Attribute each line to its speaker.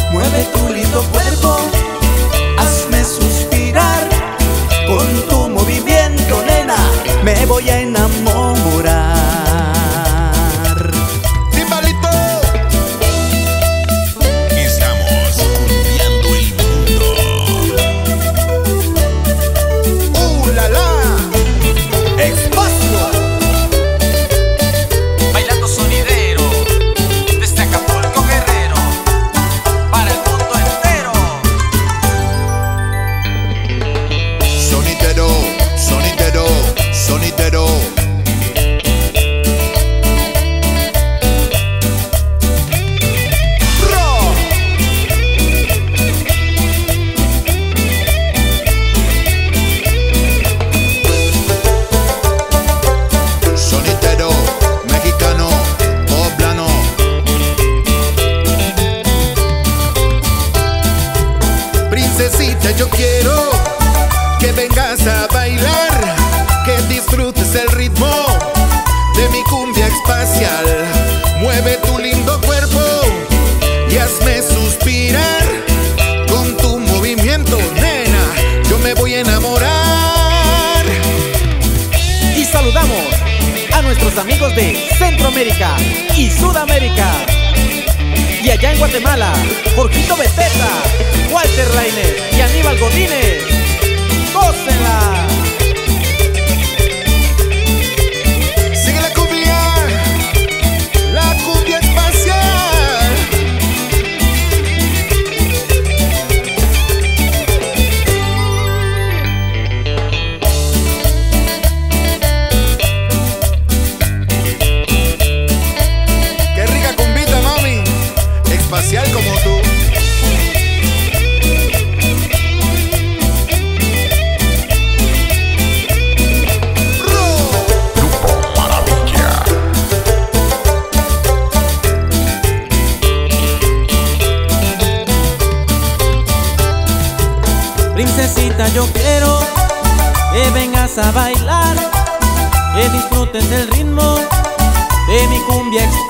Speaker 1: Mueve tu lindo cuerpo, hazme suspirar. Con tu movimiento, nena, me voy a enamorar.
Speaker 2: ¡Timbalito! Estamos cumpliendo el mundo. ¡La la!
Speaker 1: ¡Espacio!
Speaker 3: Bailando sonidero, desde Acapulco, Guerrero, para el mundo entero.
Speaker 2: Sonidero, sonidero, sonidero. Sonidero, mexicano, poblano. Princesita, yo quiero que vengas a bailar, que disfrutes el ritmo de mi cumbia espacial. Mueve tu lindo cuerpo y hazme suspirar. Con tu movimiento, nena, yo me voy a enamorar.
Speaker 4: Y saludamos a nuestros amigos de Centroamérica y Sudamérica. Y allá en Guatemala, Jorgito Beteta, Walter Rainer y Aníbal Godínez. ¡Gócenla!
Speaker 2: Sigue la cumbia espacial. Qué rica cumbita, mami, espacial como tú.
Speaker 4: Princesita, yo quiero que vengas a bailar, que disfrutes el ritmo de mi cumbia